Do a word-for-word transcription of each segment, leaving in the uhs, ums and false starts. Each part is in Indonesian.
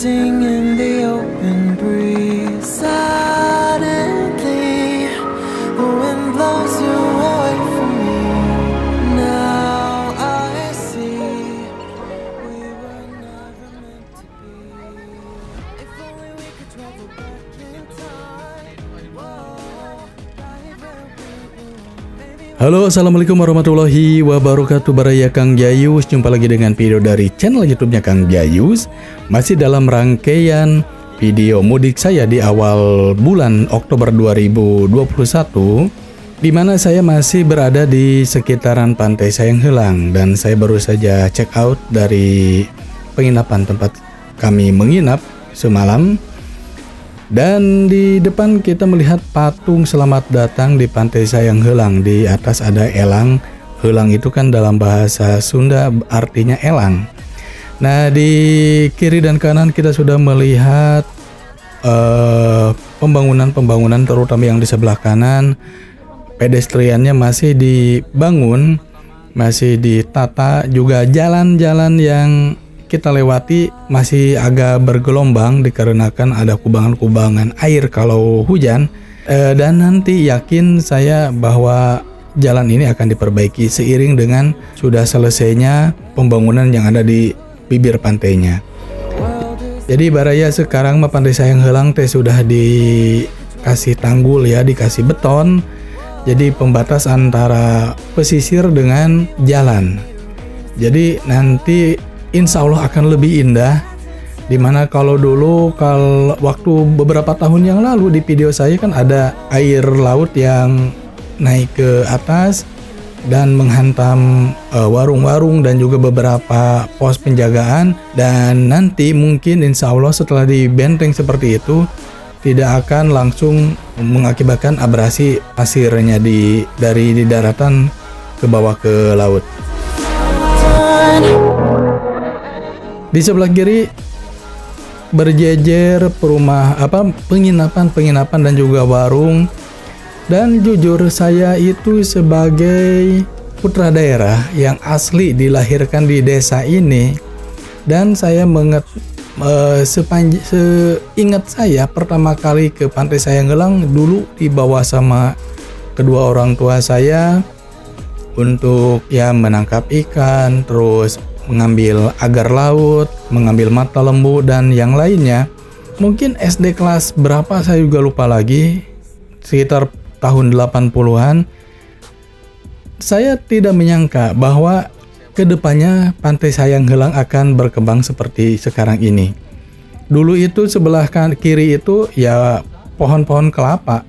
Dancing in the open breeze, suddenly the wind blows you away from me. Now I see we were never meant to be. If only we could travel back in time. Whoa, right where we were. Halo, assalamualaikum warahmatullahi wabarakatuh. Baraya Kang Jayus. Jumpa lagi dengan video dari channel YouTube-nya Kang Jayus. Masih dalam rangkaian video mudik saya di awal bulan Oktober dua ribu dua puluh satu, di mana saya masih berada di sekitaran Pantai Sayang Heulang, dan saya baru saja check out dari penginapan tempat kami menginap semalam. Dan di depan kita melihat patung selamat datang di Pantai Sayang Heulang. Di atas ada elang. Heulang itu kan dalam bahasa Sunda artinya elang. Nah, di kiri dan kanan kita sudah melihat pembangunan-pembangunan, uh, terutama yang di sebelah kanan. Pedestriannya masih dibangun, masih ditata. Juga jalan-jalan yang kita lewati masih agak bergelombang dikarenakan ada kubangan-kubangan air kalau hujan. E, dan nanti yakin saya bahwa jalan ini akan diperbaiki seiring dengan sudah selesainya pembangunan yang ada di bibir pantainya. Jadi baraya sekarang mah Pantai Sayang Heulang teh sudah dikasih tanggul ya, dikasih beton. Jadi pembatas antara pesisir dengan jalan. Jadi nanti insya Allah akan lebih indah. Dimana kalau dulu kalau waktu beberapa tahun yang lalu di video saya kan ada air laut yang naik ke atas dan menghantam warung-warung uh, dan juga beberapa pos penjagaan. Dan nanti mungkin insya Allah setelah dibenteng seperti itu tidak akan langsung mengakibatkan abrasi pasirnya di dari di daratan ke bawah ke laut. Di sebelah kiri berjejer perumah apa penginapan-penginapan dan juga warung. Dan jujur saya itu sebagai putra daerah yang asli dilahirkan di desa ini, dan saya menget uh, sepanj seingat saya pertama kali ke Pantai Sayang Heulang dulu dibawa sama kedua orang tua saya untuk ya menangkap ikan, terus mengambil agar laut, mengambil mata lembu dan yang lainnya. Mungkin S D kelas berapa saya juga lupa lagi, sekitar tahun delapan puluhan. Saya tidak menyangka bahwa kedepannya Pantai Sayang Heulang akan berkembang seperti sekarang ini. Dulu itu sebelah kan kiri itu ya pohon-pohon kelapa,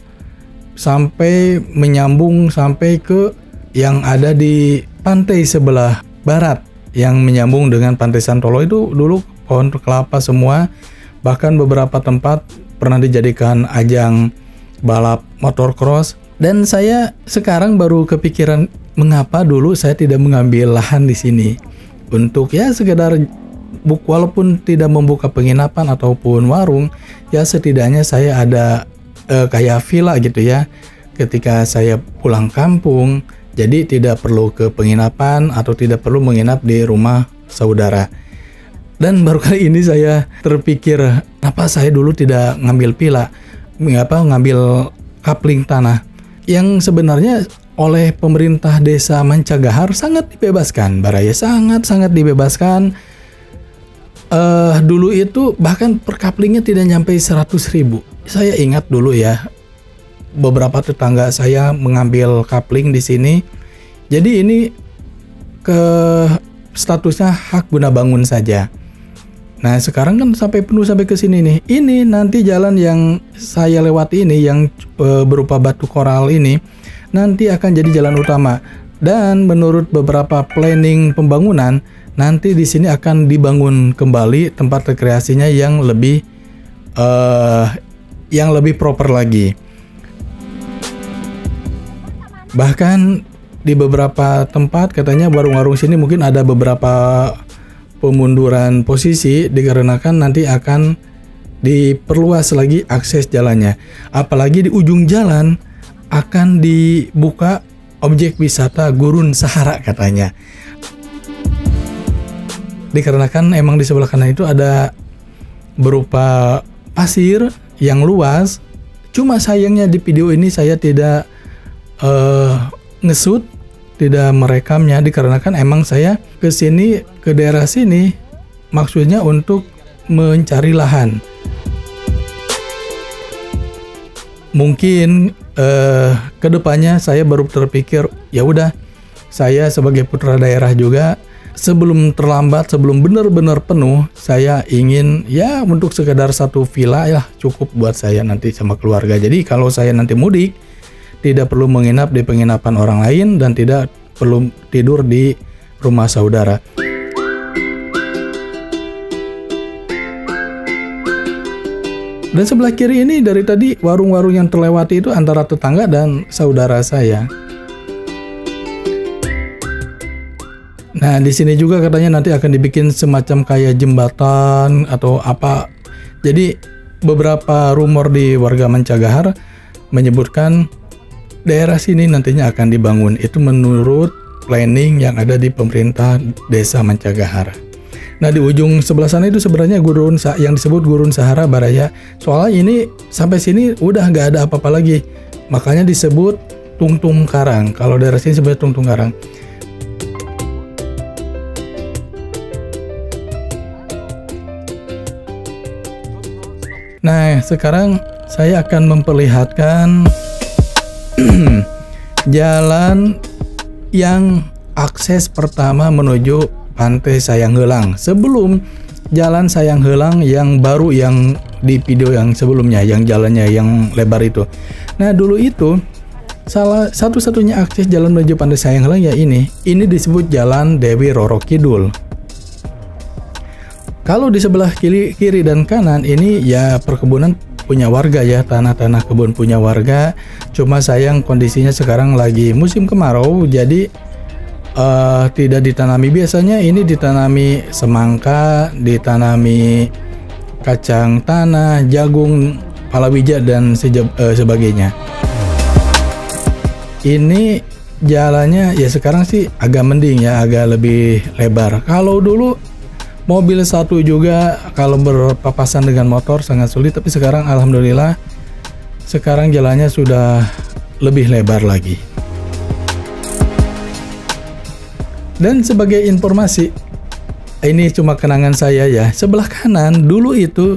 sampai menyambung sampai ke yang ada di pantai sebelah barat yang menyambung dengan Pantai Santolo. Itu dulu pohon kelapa semua. Bahkan beberapa tempat pernah dijadikan ajang balap motocross. Dan saya sekarang baru kepikiran mengapa dulu saya tidak mengambil lahan di sini untuk ya sekedar buk walaupun tidak membuka penginapan ataupun warung, ya setidaknya saya ada eh, kayak villa gitu ya ketika saya pulang kampung. Jadi tidak perlu ke penginapan atau tidak perlu menginap di rumah saudara. Dan baru kali ini saya terpikir, kenapa saya dulu tidak ngambil villa, apa ngambil kapling tanah yang sebenarnya oleh pemerintah desa Mancagahar sangat dibebaskan, baraya sangat-sangat dibebaskan. Uh, dulu itu bahkan per kaplingnya tidak nyampe seratus ribu. Saya ingat dulu ya, beberapa tetangga saya mengambil kapling di sini. Jadi ini ke statusnya hak guna bangun saja. Nah, sekarang kan sampai penuh sampai ke sini nih. Ini nanti jalan yang saya lewati ini yang e, berupa batu koral ini nanti akan jadi jalan utama. Dan menurut beberapa planning pembangunan, nanti di sini akan dibangun kembali tempat rekreasinya yang lebih e, yang lebih proper lagi. Bahkan di beberapa tempat katanya warung-warung sini mungkin ada beberapa pemunduran posisi dikarenakan nanti akan diperluas lagi akses jalannya. Apalagi di ujung jalan akan dibuka objek wisata Gurun Sahara katanya. Dikarenakan emang di sebelah kanan itu ada berupa pasir yang luas. Cuma sayangnya di video ini saya tidak uh, ngesut, tidak merekamnya dikarenakan emang saya ke sini, ke daerah sini maksudnya untuk mencari lahan. Mungkin eh, kedepannya saya baru terpikir, ya udah, saya sebagai putra daerah juga sebelum terlambat, sebelum benar-benar penuh, saya ingin ya untuk sekedar satu villa ya cukup buat saya nanti sama keluarga. Jadi kalau saya nanti mudik, tidak perlu menginap di penginapan orang lain dan tidak perlu tidur di rumah saudara. Dan sebelah kiri ini dari tadi warung-warung yang terlewati itu antara tetangga dan saudara saya. Nah, di sini juga katanya nanti akan dibikin semacam kayak jembatan atau apa. Jadi beberapa rumor di warga Mencagahar menyebutkan daerah sini nantinya akan dibangun. Itu menurut planning yang ada di pemerintah desa Mencagahar. Nah, di ujung sebelah sana itu sebenarnya gurun yang disebut Gurun Sahara Baraya. Soalnya ini sampai sini udah nggak ada apa-apa lagi. Makanya disebut Tungtung Karang. Kalau daerah sini sebenarnya Tungtung Karang. Nah, sekarang saya akan memperlihatkan jalan yang akses pertama menuju Pantai Sayang Heulang. Sebelum jalan Sayang Heulang yang baru yang di video yang sebelumnya, yang jalannya yang lebar itu. Nah, dulu itu salah satu-satunya akses jalan menuju Pantai Sayang Heulang ya ini. Ini disebut Jalan Dewi Roro Kidul. Kalau di sebelah kiri, kiri dan kanan ini ya perkebunan punya warga ya, tanah-tanah kebun punya warga. Cuma sayang kondisinya sekarang lagi musim kemarau, jadi uh, tidak ditanami. Biasanya ini ditanami semangka, ditanami kacang tanah, jagung, palawija dan uh, sebagainya. Ini jalannya ya sekarang sih agak mending ya, agak lebih lebar. Kalau dulu mobil satu juga kalau berpapasan dengan motor sangat sulit, tapi sekarang alhamdulillah sekarang jalannya sudah lebih lebar lagi. Dan sebagai informasi, ini cuma kenangan saya ya, sebelah kanan dulu itu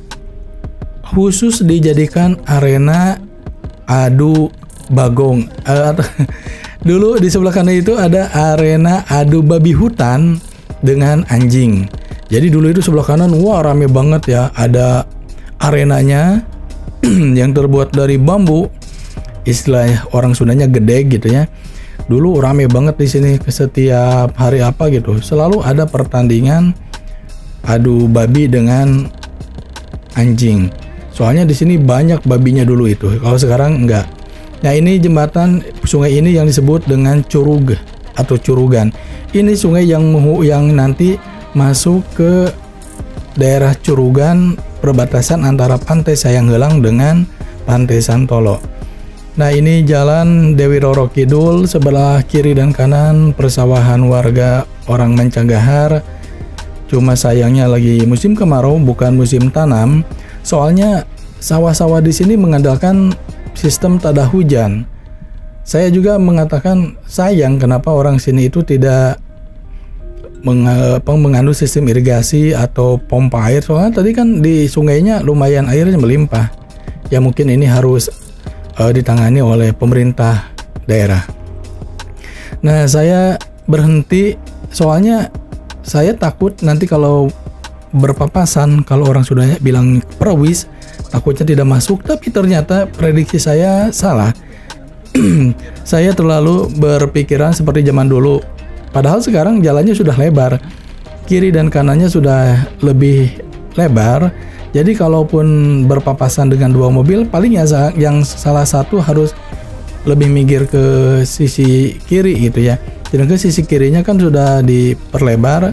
khusus dijadikan arena adu bagong. Uh, dulu di sebelah kanan itu ada arena adu babi hutan dengan anjing. Jadi dulu itu sebelah kanan wah rame banget ya, ada arenanya yang terbuat dari bambu, istilahnya orang Sundanya gede gitu ya. Dulu rame banget di sini, setiap hari apa gitu selalu ada pertandingan adu babi dengan anjing. Soalnya di sini banyak babinya dulu itu. Kalau sekarang enggak. Nah, ini jembatan sungai ini yang disebut dengan Curug atau Curugan. Ini sungai yang yang nanti masuk ke daerah Curugan, perbatasan antara Pantai Sayang Heulang dengan Pantai Santolo. Nah, ini jalan Dewi Roro Kidul, sebelah kiri dan kanan persawahan warga orang Mencagahar. Cuma sayangnya lagi musim kemarau, bukan musim tanam. Soalnya sawah-sawah di sini mengandalkan sistem tada hujan. Saya juga mengatakan sayang kenapa orang sini itu tidak meng mengandung sistem irigasi atau pompa air. Soalnya tadi kan di sungainya lumayan airnya melimpah. Ya mungkin ini harus uh, ditangani oleh pemerintah daerah. Nah, saya berhenti soalnya saya takut nanti kalau berpapasan, kalau orang Sundanya bilang perwis, takutnya tidak masuk. Tapi ternyata prediksi saya salah. Saya terlalu berpikiran seperti zaman dulu. Padahal sekarang jalannya sudah lebar, kiri dan kanannya sudah lebih lebar. Jadi kalaupun berpapasan dengan dua mobil, paling ya yang salah satu harus lebih minggir ke sisi kiri gitu ya. Sedangkan sisi kirinya kan sudah diperlebar,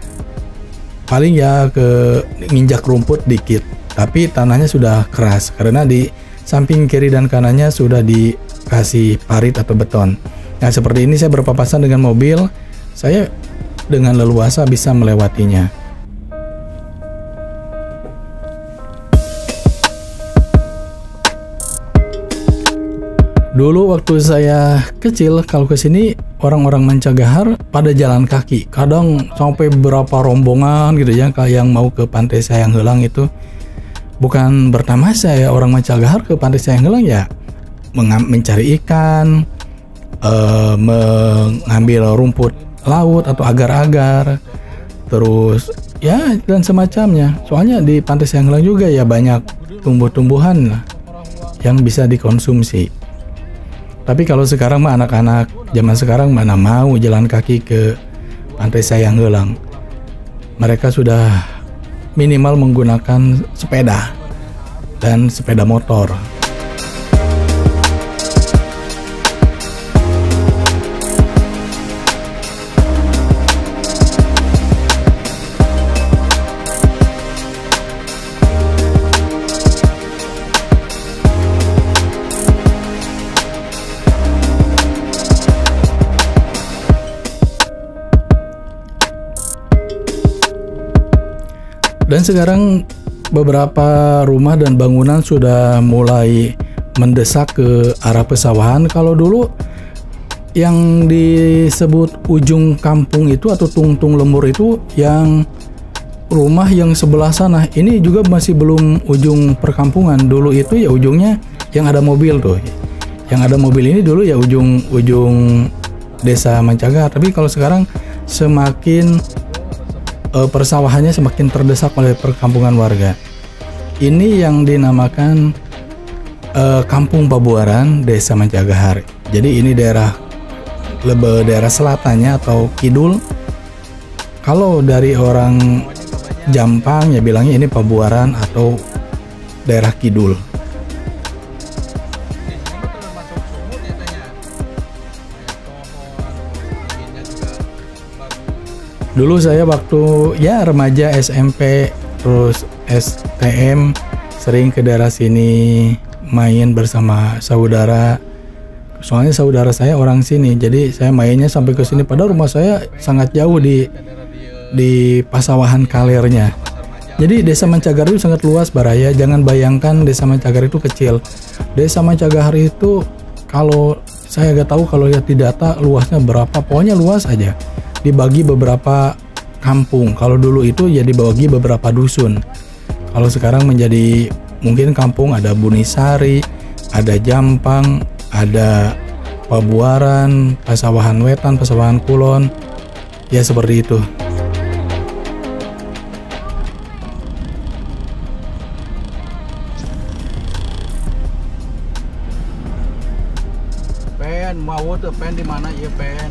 paling ya ke nginjak rumput dikit. Tapi tanahnya sudah keras karena di samping kiri dan kanannya sudah dikasih parit atau beton. Nah, seperti ini saya berpapasan dengan mobil, saya dengan leluasa bisa melewatinya. Dulu waktu saya kecil kalau ke sini orang-orang Mencagahar pada jalan kaki. Kadang sampai beberapa rombongan gitu ya, kayak yang mau ke Pantai Sayang Heulang itu bukan bertamasa ya, orang Mencagahar ke Pantai Sayang Heulang ya mencari ikan, eh, mengambil rumput laut atau agar-agar, terus ya dan semacamnya. Soalnya di Pantai Sayang Heulang juga ya banyak tumbuh-tumbuhan lah yang bisa dikonsumsi. Tapi kalau sekarang mah anak-anak zaman sekarang mana mau jalan kaki ke Pantai Sayang Heulang. Mereka sudah minimal menggunakan sepeda dan sepeda motor. Dan sekarang beberapa rumah dan bangunan sudah mulai mendesak ke arah pesawahan. Kalau dulu yang disebut ujung kampung itu atau tungtung lembur itu yang rumah yang sebelah sana, ini juga masih belum ujung perkampungan. Dulu itu ya ujungnya yang ada mobil tuh. Yang ada mobil ini dulu ya ujung-ujung desa Mencagahar. Tapi kalau sekarang semakin Uh, persawahannya semakin terdesak oleh perkampungan warga. Ini yang dinamakan uh, Kampung Pabuaran, Desa Mencagahar. Jadi ini daerah lebih daerah selatannya atau kidul. Kalau dari orang Jampang ya bilangnya ini Pabuaran atau daerah kidul. Dulu saya waktu ya remaja S M P terus S T M sering ke daerah sini main bersama saudara. Soalnya saudara saya orang sini, jadi saya mainnya sampai ke sini. Padahal rumah saya sangat jauh di di Pasawahan Kalernya. Jadi Desa Mencagahar itu sangat luas Baraya. Jangan bayangkan Desa Mencagahar itu kecil. Desa Mencagahar itu kalau saya gak tahu kalau lihat di data luasnya berapa. Pokoknya luas aja. Dibagi beberapa kampung. Kalau dulu itu ya dibagi beberapa dusun. Kalau sekarang menjadi mungkin kampung ada Bunisari, ada Jampang, ada Pabuaran, Pasawahan Wetan, Pasawahan Kulon. Ya seperti itu. Pen mau tuh pen di mana ya pen?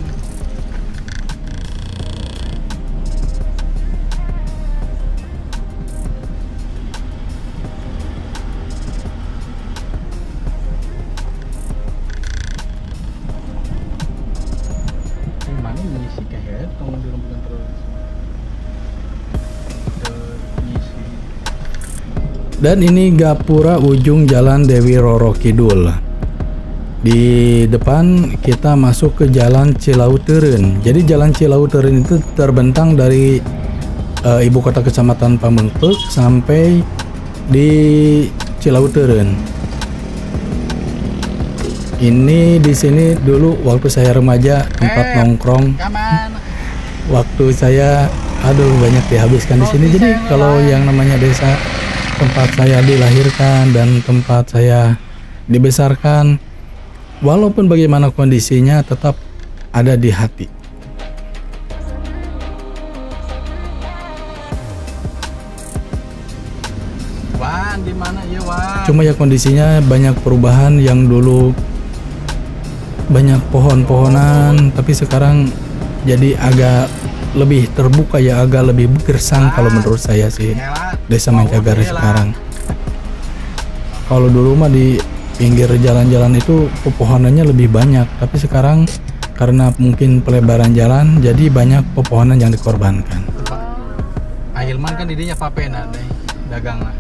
Dan ini gapura ujung Jalan Dewi Roro Kidul. Di depan kita masuk ke Jalan Cilauteureun. Jadi Jalan Cilauteureun itu terbentang dari uh, ibu kota kecamatan Pamengpeuk sampai di Cilauteureun. Ini di sini dulu waktu saya remaja tempat eh, nongkrong. Kaman. Waktu saya aduh banyak dihabiskan di sini. Jadi kalau yang namanya desa tempat saya dilahirkan dan tempat saya dibesarkan, walaupun bagaimana kondisinya tetap ada di hati. Wan, di mana ya Wan? Cuma ya kondisinya banyak perubahan. Yang dulu banyak pohon-pohonan, tapi sekarang jadi agak lebih terbuka ya, agak lebih gersang kalau menurut saya sih Desa Mencagahar sekarang. Kalau dulu mah di pinggir jalan-jalan itu pepohonannya lebih banyak, tapi sekarang karena mungkin pelebaran jalan jadi banyak pepohonan yang dikorbankan. Ahilman kan didinya papenan deh, dagang lah.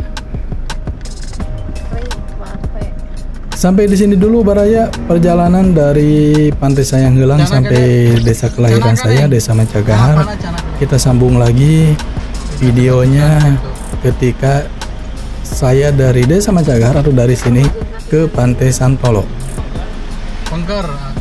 Sampai di sini dulu Baraya perjalanan dari Pantai Sayang Heulang sampai desa kelahiran saya, Desa Mencagahar. Kita sambung lagi videonya ketika saya dari Desa Mencagahar atau dari sini ke Pantai Santolo. Pengker.